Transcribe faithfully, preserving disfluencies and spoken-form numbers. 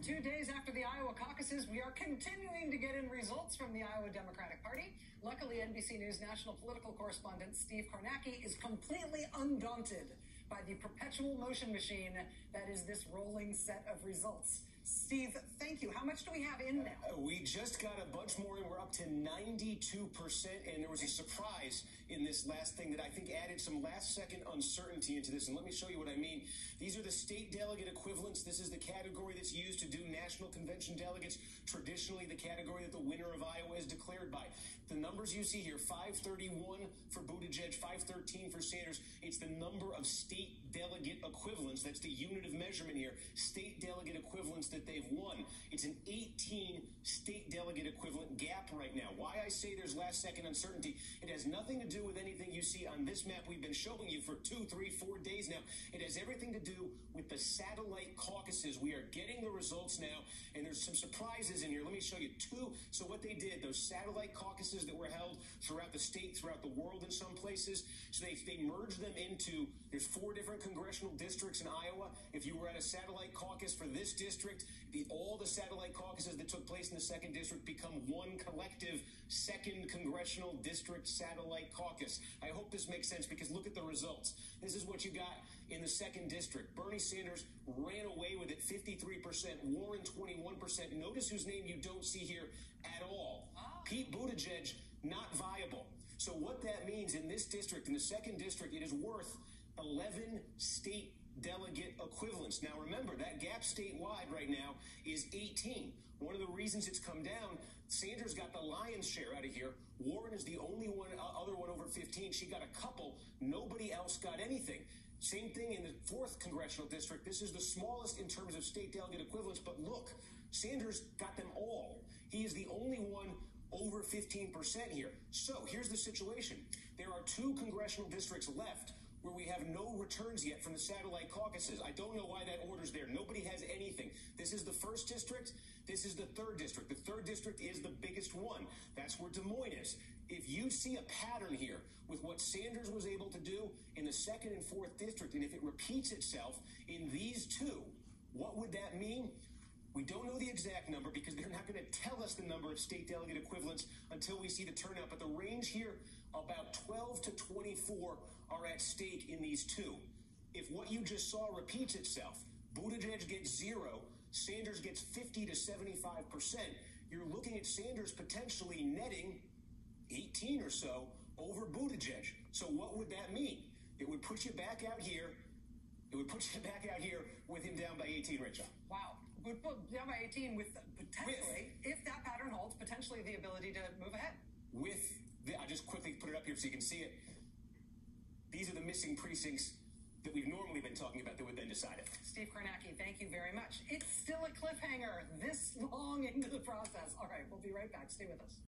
Two days after the Iowa caucuses, we are continuing to get in results from the Iowa Democratic Party. Luckily, N B C News national political correspondent Steve Kornacki is completely undaunted by the perpetual motion machine that is this rolling set of results. Steve, thank you. How much do we have in now? Uh, we just got a bunch more and we're up to ninety-two percent. And there was a surprise in this last thing that I think added some last second uncertainty into this. And let me show you what I mean. These are the state delegate equivalents. This is the category that's used to do national convention delegates. Traditionally, the category that the winner of Iowa is declared by. The numbers you see here, five thirty-one for Buttigieg, five thirteen for Sanders. It's the number of state delegate equivalents. That's the unit of measurement here. State delegate equivalents that they've won. It's an eighteen state delegate equivalent gap right now. Why I say there's last second uncertainty, it has nothing to do with anything you see on this map we've been showing you for two, three, four days now. It has everything to do with the satellite caucuses. We are getting the results now, and there's some surprises in here. Let me show you two. So what they did, those satellite caucuses that were held throughout the state, throughout the world in some places, so they, they merged them into, there's four different congressional districts in Iowa. If you were at a satellite caucus for this district, the, all the satellite caucuses that took place in the second district become one collective second congressional district satellite caucus. I hope this makes sense because look at the results. This is what you got in the second district. Bernie Sanders ran away with it, fifty-three percent. Warren, twenty-one percent. Notice whose name you don't see here at all. Oh. Pete Buttigieg, not viable. So what that means in this district, in the second district, it is worth eleven state delegate equivalents. Now remember, that gap statewide right now is eighteen. One of the reasons it's come down, Sanders got the lion's share out of here. Warren is the only one, uh, other one over fifteen. She got a couple. Nobody else got anything. Same thing in the fourth congressional district. This is the smallest in terms of state delegate equivalents, but look, Sanders got them all. He is the only one over fifteen percent here. So here's the situation. There are two congressional districts left where we have no returns yet from the satellite caucuses. I don't know why that order's there. Nobody has anything. This is the first district. This is the third district. The third district is the biggest one. That's where Des Moines is. If you see a pattern here with what Sanders was able to do in the second and fourth district, and if it repeats itself in these two, what would that mean? We don't know the exact number because they're not going to tell us the number of state delegate equivalents until we see the turnout. But the range here, about twelve to twenty-four are at stake in these two. If what you just saw repeats itself, Buttigieg gets zero, Sanders gets fifty to seventy-five percent, you're looking at Sanders potentially netting eighteen or so over Buttigieg. So what would that mean? It would put you back out here. It would put you back out here with him down by eighteen, Rachel. Wow. Would put down by eighteen with potentially, with, if that pattern holds, potentially the ability to move ahead. With, the, I'll just quickly put it up here so you can see it. These are the missing precincts that we've normally been talking about that would then decide it. Steve Kornacki, thank you very much. It's still a cliffhanger this long into the process. All right, we'll be right back. Stay with us.